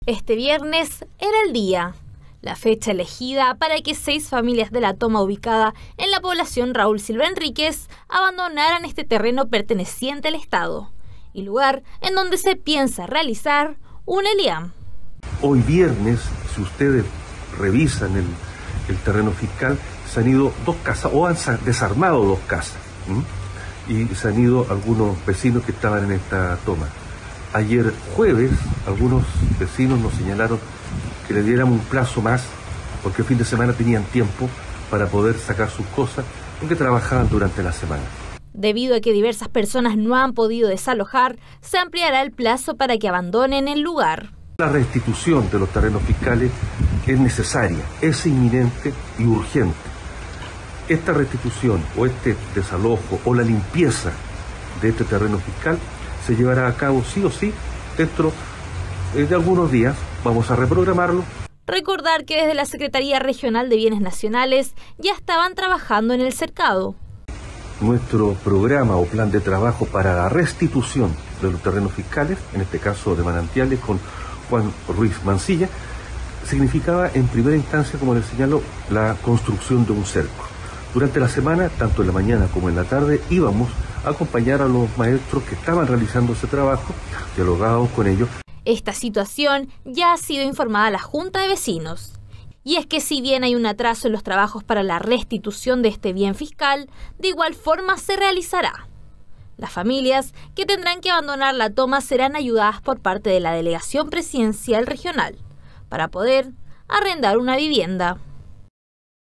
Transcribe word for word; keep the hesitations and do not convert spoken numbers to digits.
Este viernes era el día, la fecha elegida para que seis familias de La Toma ubicada en la población Raúl Silva Enríquez abandonaran este terreno perteneciente al Estado y lugar en donde se piensa realizar un ELIAM. Hoy viernes, si ustedes revisan el, el terreno fiscal, se han ido dos casas, o han desarmado dos casas, ¿m? y se han ido algunos vecinos que estaban en esta toma. Ayer jueves, algunos vecinos nos señalaron que le diéramos un plazo más, porque el fin de semana tenían tiempo para poder sacar sus cosas, porque trabajaban durante la semana. Debido a que diversas personas no han podido desalojar, se ampliará el plazo para que abandonen el lugar. La restitución de los terrenos fiscales es necesaria, es inminente y urgente. Esta restitución o este desalojo o la limpieza de este terreno fiscal se llevará a cabo sí o sí dentro de algunos días. Vamos a reprogramarlo. Recordar que desde la Secretaría Regional de Bienes Nacionales ya estaban trabajando en el cercado. Nuestro programa o plan de trabajo para la restitución de los terrenos fiscales, en este caso de Manantiales con Juan Ruiz Mancilla, significaba en primera instancia, como les señalo, la construcción de un cerco. Durante la semana, tanto en la mañana como en la tarde, íbamos a acompañar a los maestros que estaban realizando ese trabajo, dialogábamos con ellos. Esta situación ya ha sido informada a la Junta de Vecinos. Y es que si bien hay un atraso en los trabajos para la restitución de este bien fiscal, de igual forma se realizará. Las familias que tendrán que abandonar la toma serán ayudadas por parte de la Delegación Presidencial Regional para poder arrendar una vivienda.